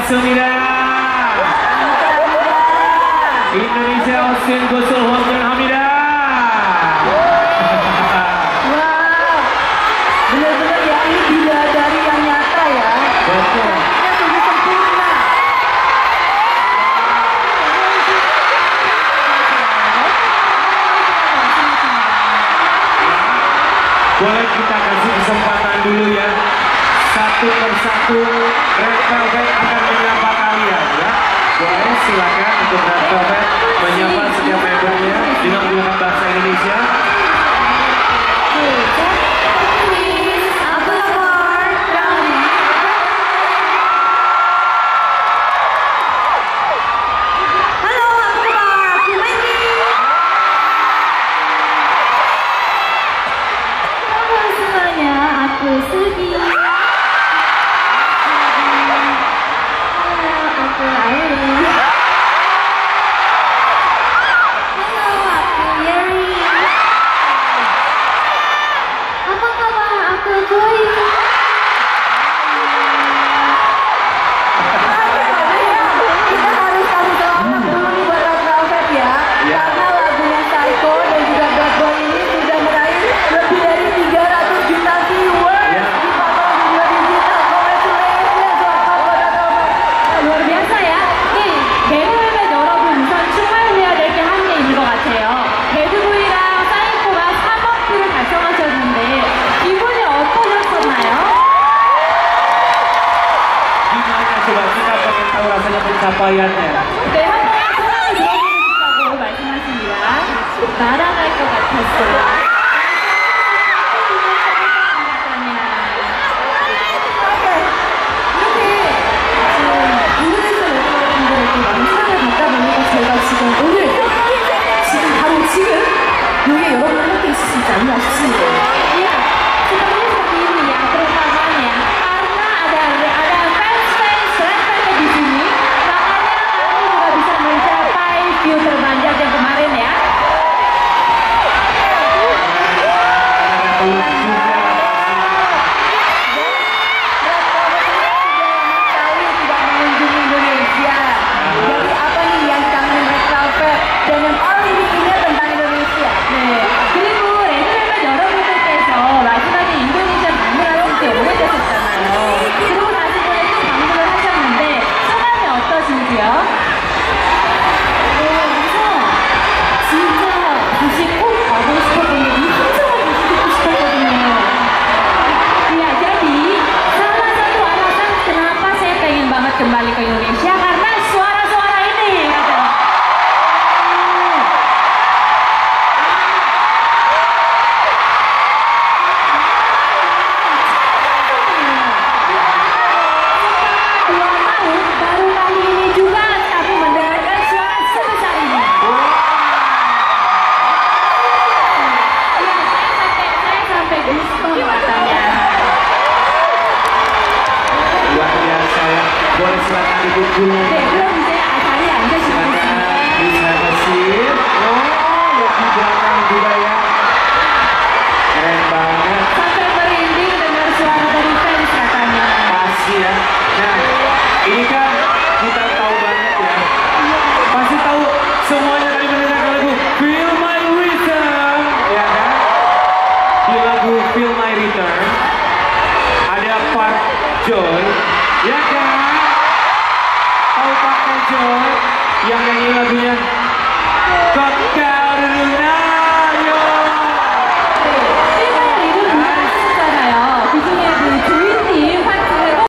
고맙습니다. Indonesia Austin Gosul 환영합니다. Benar-benar ya, ini bidadari yang nyata ya. Betul. Ini sungguh sempurna. Boleh kita kasih kesempatan dulu ya. Satu persatu Red Velvet akan menyapa kalian ya. Boleh silakan untuk Red Velvet menyapa setiap membernya dengan menggunakan bahasa Indonesia. pencapaiannya. 네, 한번 소감을 들어보고 말씀하십니다. 날아갈 것 같았어요. 여기 여러분 함께 있을 수 있지 않나 싶습니다. Iya, sepertinya seperti ini ya perumpamannya. Karena ada fans Red Velvet di sini, makanya kami juga bisa mencapai view terbanyak yang kemarin ya. Tidak mengunjungi Indonesia. Jadi apa nih yang kangen Red Velvet dan yang paling diingat tentang Indonesia? 네. 그리고 레드벨벳 여러분들께서 마지막에 인도네시아 방문하실 때 오래되셨잖아요. 그리고 나서 이번에 또 방문을 하셨는데 소감이 어떠신지요? 그래서 진짜 다시 꼭 가고 싶었거든요. 이 함성을 다시 듣고 싶었거든요. Ya, jadi salah satu alasan kenapa saya pengen banget kembali ke Indonesia karena suara-suara ini katanya. Baru kali ini juga aku mendengarkan suara sebesar ini. Ya, saya sampai goosebumps katanya. Luar biasa ya. Boleh silakan duduk dulu. 네, 그럼 이제 자리에 앉으시겠습니다. Bisa bersih. Oh, lihat di belakang juga ya. Keren banget. Sampai merinding dengar suara dari fans katanya. Pasti ya. Nah, ini kan kita tahu banget ya. Pasti tahu semuanya tadi mendengarkan lagu Feel My Return, ya kan? Di lagu Feel My Return ada Park Joy, ya kan? Tahu Park Joy yang nyanyi lagunya God